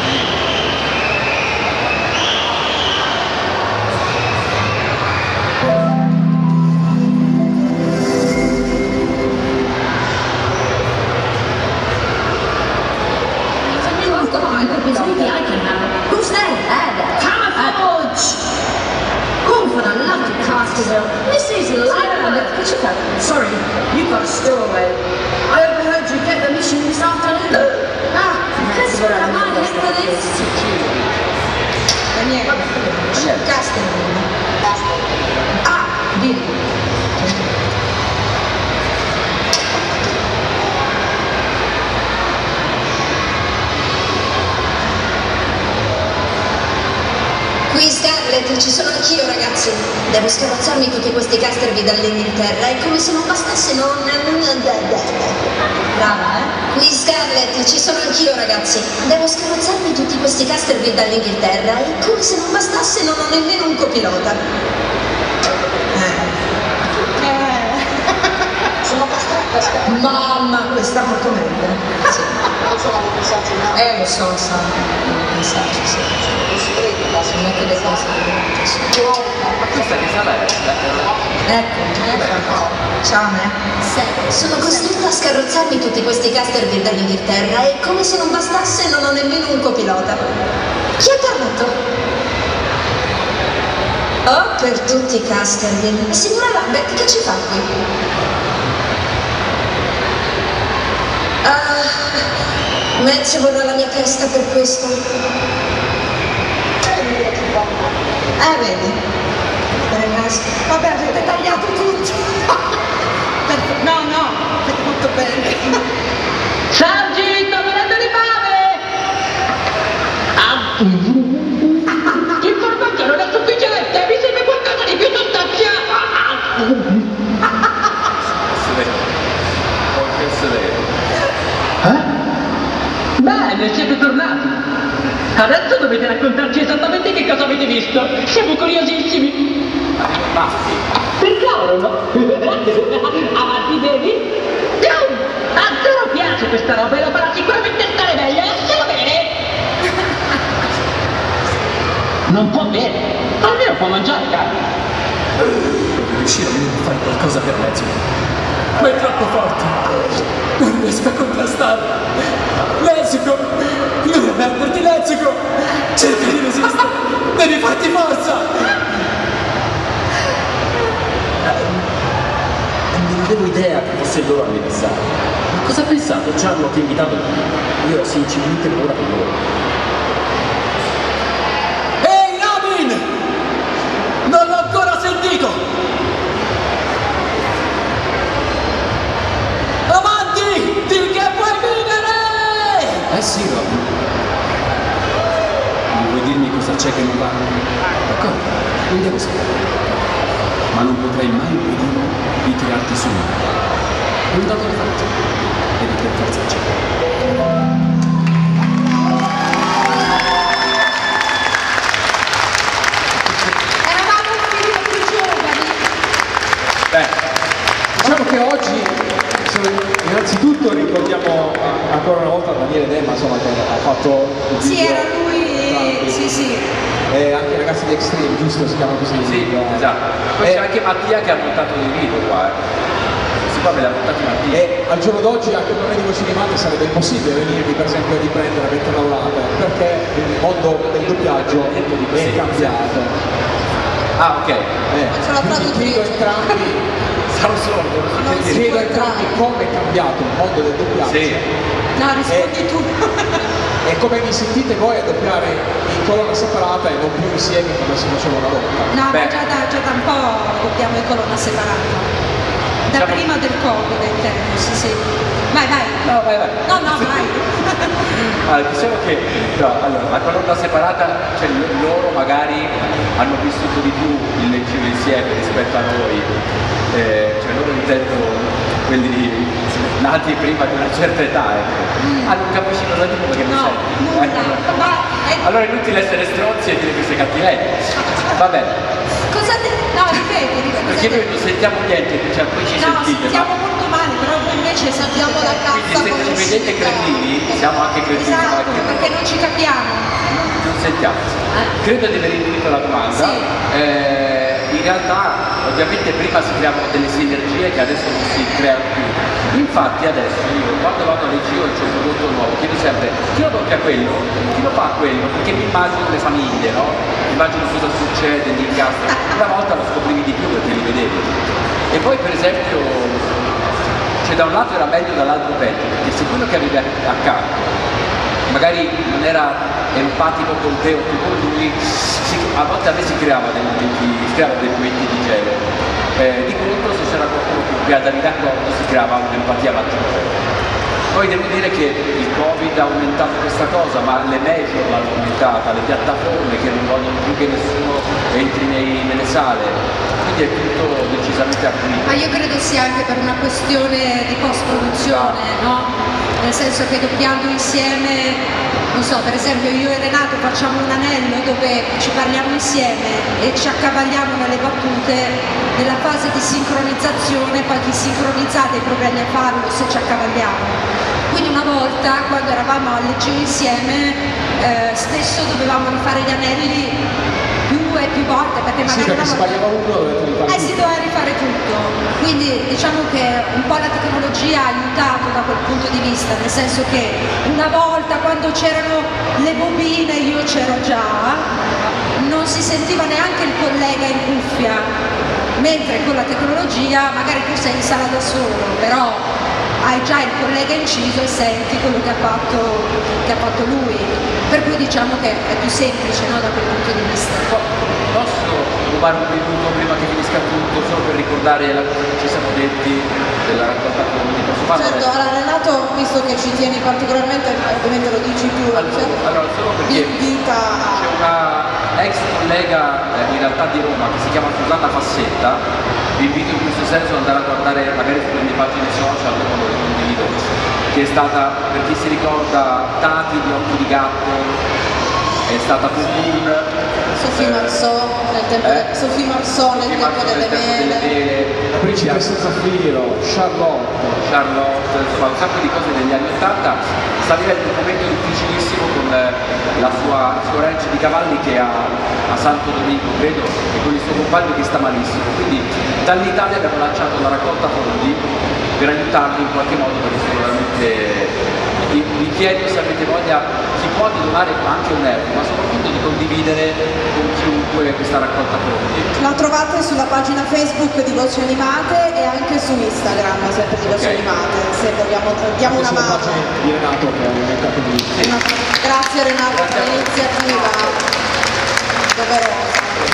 Who's there? Camouflage! Oh, for the love of Casterville, this is life. Sorry, you've got a stowaway. I overheard you get the mission this afternoon. Ah, that's what I might have for this. Daniele, Casterville. Ah, Billy. Qui Scarlett, ci sono anch'io ragazzi. Devo scarrozzarmi tutti questi castervi dall'Inghilterra. È come se non bastasse non... Brava, eh? Qui Scarlett, ci sono anch'io ragazzi. Devo scarrozzarmi tutti questi castervi dall'Inghilterra. È come se non bastasse non ho nemmeno un copilota. Sono costretta a scappare. Mamma, questa molto meglio. Sì. Non sono di pensarci in altro. Eh lo so, sa. Non pensarci, sì. Sono Non è che le cose. Ma questa che sarà? Ecco, ecco. Ciao me. Sono costretta a scarrozzarmi tutti questi castervi dall'Inghilterra e come se non bastasse non ho nemmeno un copilota. Chi ha parlato? Oh, per tutti i castervi. Signora Lambert, che ci fa qui? Ah, me ci vorrà la mia testa per questo. Ah, vedi? Per il resto. vabbè avete tagliato tutto. No, no, fate molto bene. Sargento, venendo di fame! Ah. L'informazione non è sufficiente, mi serve qualcosa di più sostanziale. Può anche essere vero. Eh? Bene, siete tornati. Adesso dovete raccontarci esattamente che cosa avete visto. Siamo curiosissimi. Baffi. Per cavolo, no? Avanti, devi? No! A zero piace questa roba e la farà sicuramente stare meglio. Lascialo bene! Non può bere. Almeno può mangiare carne. Devo riuscire almeno a fare qualcosa per mezzo. Ma è troppo forte. Non riesco a contrastarla. Lessico! Non arrenderti, Lessico! Cerca di resistere! Devi farti forza! Non avevo idea che fosse il loro anniversario. Ma cosa ha pensato? Ci hanno invitato qui. Io sinceramente non ora con loro. Ehi, Robin! Non l'ho ancora sentito! Avanti! Di che puoi vivere! Eh sì, Robin. Non vuoi dirmi cosa c'è che non va? D'accordo, non devo sapere. Ma non potrei mai impedirmi di tirarti su. dato di fatto. E di che forza c'è. Eravamo un filino più giovani. Beh, diciamo che oggi innanzitutto ricordiamo ancora una volta Daniele Demma, insomma, che ha fatto il Sì, video era lui, tanti. sì, sì. E anche i ragazzi di Extreme, giusto? Si chiama così? Sì, esatto. Poi E- c'è anche Mattia che ha montato il video qua. eh. Questi qua me l'ha montato Mattia. E al giorno d'oggi anche per noi di Voci Animate sarebbe impossibile venirvi per esempio a riprendere a Vette Laurate, perché il mondo del doppiaggio è cambiato. Ah, ok. Eh, C'è la quindi chiedo a traduttrice. entrambi, Stavo sordo, non so Non che si dire. chiedo a può entrambi come è cambiato il mondo del doppiaggio. Sì. No, rispondi tu. E come vi sentite voi a doppiare in colonna separata e non più insieme come si faceva una volta? No, ma Beh. già da, già da un po' dobbiamo in colonna separata. Da Diciamo- prima del Covid intendo, sì, sì. Vai, vai. No, vai, vai. No, no, vai. Allora, diciamo che no, allora, la colonna separata, cioè l- loro magari hanno vissuto di più il leggero insieme rispetto a noi, eh, cioè loro intendo quelli nati prima di una certa età, ecco. Ah, non capisci cosa dico perché mi No, senti. nulla. Ecco. Ma, eh, Allora è inutile essere stronzi e dire queste cattiverie. Va bene, cosa te... No, ripeti, ripeti. perché noi non sentiamo niente, cioè poi ci No, sentite, sentiamo ma molto male, però voi invece Sappiamo la sappiamo quindi cazzo se come ci vedete uscita. cretini, siamo anche cretini, ma Esatto, anche perché non ci capiamo. non sentiamo. Credo di aver intuito la domanda. Sì. Eh, in realtà ovviamente prima si creavano delle sinergie che adesso non si creano più. Infatti adesso io quando vado a regia c'è un prodotto nuovo, chiedo sempre chi lo doppia quello, chi lo fa quello, perché mi immagino le famiglie, no? Mi immagino cosa succede, gli incastri. Una volta lo scoprivi di più perché li vedevi. E poi per esempio, cioè da un lato era meglio, dall'altro peggio, perché se quello che avevi accanto magari non era empatico con te o tu con lui, si- a volte a me si creava dei momenti, si creavano dei momenti di gelo. Eh, di contro se c'era qualcuno con cui andavi d'accordo si creava un'empatia maggiore. Poi devo dire che il Covid ha aumentato questa cosa, ma le major l'hanno aumentata, le piattaforme che non vogliono più che nessuno entri nei- nelle sale, quindi è tutto decisamente acuito. Ma io credo sia anche per una questione di post-produzione, no? Nel senso che doppiando insieme, non so, per esempio io e Renato facciamo un anello dove ci parliamo insieme e ci accavalliamo nelle battute, nella fase di sincronizzazione, poi chi sincronizza ha dei problemi a farlo se ci accavalliamo. Quindi una volta, quando eravamo al liceo insieme, eh, spesso dovevamo rifare gli anelli più e più volte perché Sì, magari perché se una volta... sbagliava uno dovete rifare Eh si tutto. doveva rifare tutto, quindi diciamo che un po' la tecnologia ha aiutato da quel punto di vista, nel senso che una volta quando c'erano le bobine, io c'ero già, non si sentiva neanche il collega in cuffia, mentre con la tecnologia magari tu sei in sala da solo, però hai già il collega inciso e senti quello che ha fatto, che ha fatto lui, per cui diciamo che è più semplice, no, da quel punto di vista. Posso rubare un minuto prima che finisca tutto, solo per ricordare la cosa che ci siamo detti della raccolta fondi? Posso farlo? Certo, adesso? allora Renato, visto che ci tieni particolarmente, ovviamente lo dici tu, Allora, cioè, allora, solo vi perché invita c'è a... una ex collega eh, in realtà di Roma che si chiama Susanna Fassetta, vi invito in questo senso ad andare a guardare magari sulle mie pagine social, dopo lo condivido, che è stata, per chi si ricorda, Tati di Occhi di Gatto, è stata Pupun, Sophie Marceau nel tempo, Eh? de- Sophie Marceau nel Sophie tempo Marceau delle nel tempo delle mele. mele, La principessa Zaffiro, Charlotte. Charlotte, insomma un sacco di cose degli anni ottanta. Sta vivendo un momento difficilissimo con eh, la sua, il suo ranch di cavalli che ha a Santo Domingo, credo, e con il suo compagno che sta malissimo. Quindi dall'Italia abbiamo lanciato la raccolta fondi per aiutarli in qualche modo, perché sono veramente... Vi, vi chiedo se avete voglia, si può di donare anche un euro, ma soprattutto di condividere con chiunque questa raccolta fondi. La trovate sulla pagina Facebook di Voci Animate e anche su Instagram, sempre di Voci Ok. Animate, se vogliamo, diamo una Sulla mano. pagina di Renato che ha aumentato di... Una- Grazie Renato per Grazie a voi. l'iniziativa doverosa.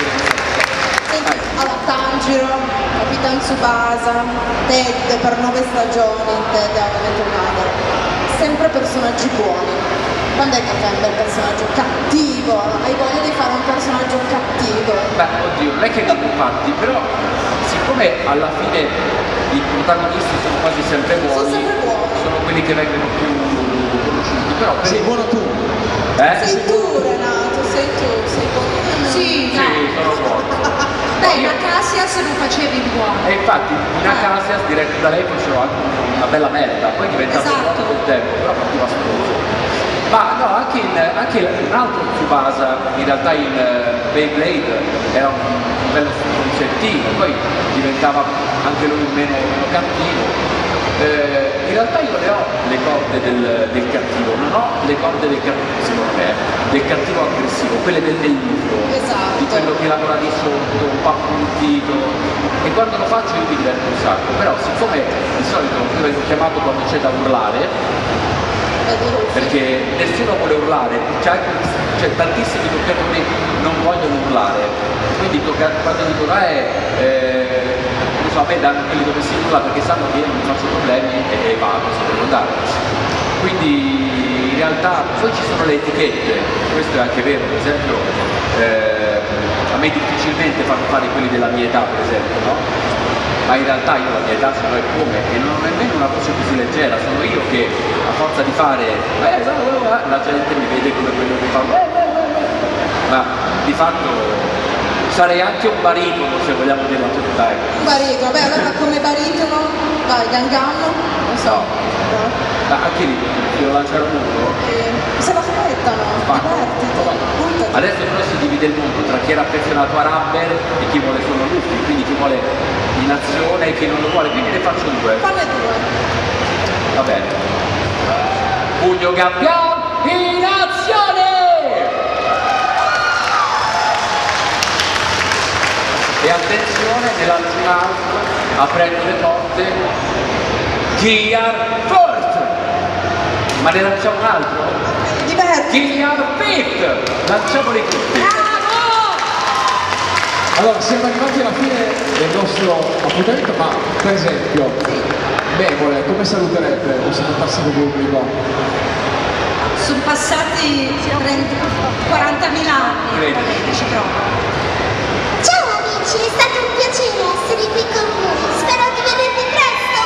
Senti, allora Tanjiro, Capitan Tsubasa, Ted per nove stagioni in Ted How I Met Your Mother, sempre personaggi buoni. Quando è che fai un bel personaggio cattivo? Hai voglia di fare un personaggio cattivo? Beh, oddio, non è che dico infatti, però siccome alla fine i protagonisti sono quasi sempre buoni, Sono sempre buoni. sono quelli che vengono più conosciuti, però per Sei buono tu. eh? Sei tu Renato, sei tu, sei buono. Sì, Sì, sono buono. beh, in Acasia se non facevi il buono. E infatti in Acasia, diretto da lei, facevo anche una bella merda, poi diventava Esatto. buono col tempo, però partiva stroso. Ma no, anche, in, anche un altro Tsubasa, in realtà in uh, Beyblade era un, un bello stronzettino, poi diventava anche lui meno, meno cattivo. Eh, in realtà io le ho le corde del, del cattivo, non ho le corde del cattivo, secondo me, del cattivo aggressivo, quelle del, del libro, Esatto. di quello che lavora di sotto, un po' appuntito, e quando lo faccio io mi diverto un sacco, però siccome di solito io vengo chiamato quando c'è da urlare, perché nessuno vuole urlare, c'è cioè, tantissimi doppiatori non vogliono urlare, quindi tocca, quando dicono eh, eh, non so, a me danno quelli dove si urla perché sanno che io non faccio problemi e, e vado se devo andare. Quindi in realtà poi ci sono le etichette, questo è anche vero, per esempio eh, a me difficilmente fanno fare quelli della mia età, per esempio, no? Ma in realtà io la mia età ce l'ho e come, e non ho nemmeno una voce così leggera, sono io che a forza di fare eh, la gente mi vede come quello che fa ma di fatto sarei anche un baritono se vogliamo dirla tutta. Un baritono, beh allora come baritono, vai, Gangammo, non so. No. Ma anche lì, devo lanciare un muro. Eh, se la frettano, divertiti, buttati. Adesso però si divide il mondo tra chi era affezionato a Rubber e chi vuole solo Luffy, quindi chi vuole in azione e chi non lo vuole, quindi ne faccio due. Fanne due. Va bene. Pugno Gabbiano in azione! E attenzione, nell'altro alto, aprendo le porte, Gear Fourth! Ma ne lanciamo un altro? Diverti! Gear Fifth! Lanciamoli tutti! Allora, siamo arrivati alla fine del nostro appuntamento, ma per esempio, Memole, come saluterebbe il nostro fantastico pubblico? Sono passati quarantamila anni, Credi. ci provo. Ciao amici, è stato un piacere essere qui con voi. Spero di vedervi presto.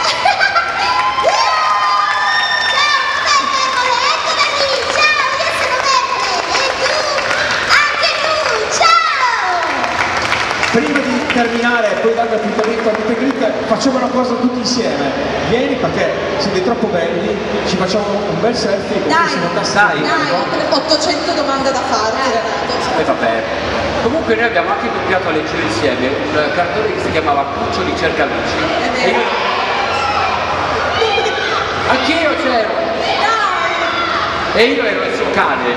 Ciao, com'è Memole? Eccola lì. Ciao, io sono Memole. E tu? Anche tu. Ciao. Prima di terminare e poi dare l'appuntamento a Meet and Greet, facciamo una cosa tutti insieme. Vieni perché siete troppo belli, ci facciamo un bel selfie con Dai, questi fantastici. Dai, ottocento domande da farti, Renato. E vabbè. Comunque noi abbiamo anche doppiato a leggere insieme un cartone che si chiamava Cuccioli cerca luci. E io... Anch'io c'ero! E io ero il suo cane.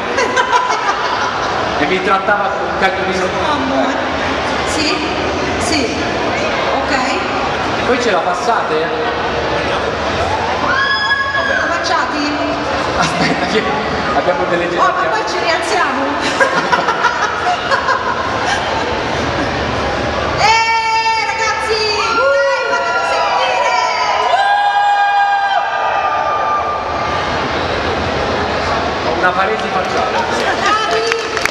E mi trattava come un cagnolino. Amore. Sì? Sì. Ok. Poi ce la passate? Vabbè. Abbracciati? Aspetta che abbiamo delle Oh, ma generazioni. poi ci rialziamo. Eh, ragazzi! Dai, fatemi sentire! Ho una paresi facciale. Bravi!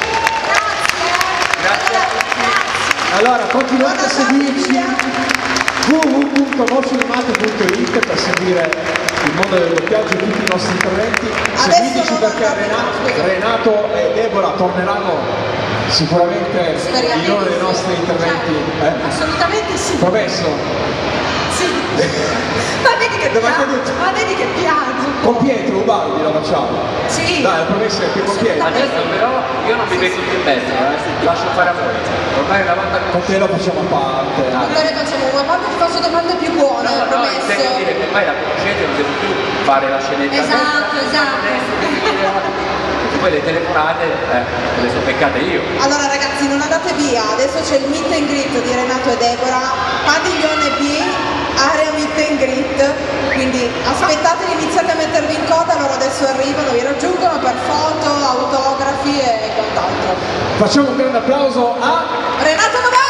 Grazie a tutti. Allora, continuate a seguirci w w w punto motionmate punto it per seguire il mondo del doppiaggio e tutti i nostri interventi. Seguiteci perché Renato, Renato e Deborah torneranno sicuramente Speriamo. in uno dei nostri interventi. Eh? Assolutamente sì. Promesso. Sì. Ma vedi che Dove piango, hai detto? ma vedi che piango. Con Pietro Ubaldi la facciamo. Sì. Dai, ho promesso che con Pietro. Adesso però io non mi metto più in mezzo, eh. Lascio fare a voi. Ormai una volta che Con te lo facciamo a parte. Noi ne facciamo una parte, ti faccio domande più buone, no, ho no, promesso. intendo dire che ormai la conoscete, non devo più fare la scenetta. Esatto, esatto. Perché poi le telefonate eh, le so peccate io. Allora ragazzi, non andate via, adesso c'è il meet and greet di Renato e Deborah, padiglione B, area meet and greet, quindi aspettate, iniziate a mettervi in coda, loro adesso arrivano, vi raggiungono per foto, autografi e quant'altro. Facciamo un grande applauso a Renato Novara!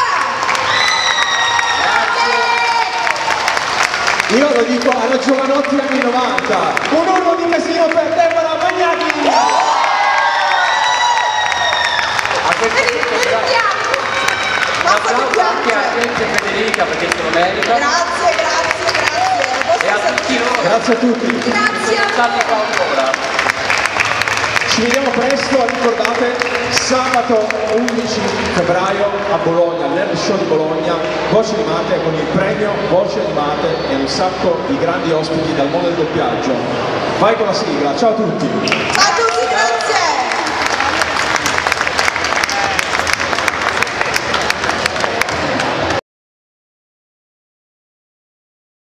Io lo dico alla Giovanotti anni novanta, un urlo di casino per Deborah Magnati! A questo punto grazie. Un applauso anche a gente Federica perché se lo merita. Grazie, grazie, grazie. Grazie a tutti. Grazie a voi. Ci vediamo presto, ricordate, sabato undici febbraio a Bologna, Nerd Show di Bologna, Voci Animate con il premio Voci Animate e un sacco di grandi ospiti dal mondo del doppiaggio. Vai con la sigla, ciao a tutti! Ciao a tutti!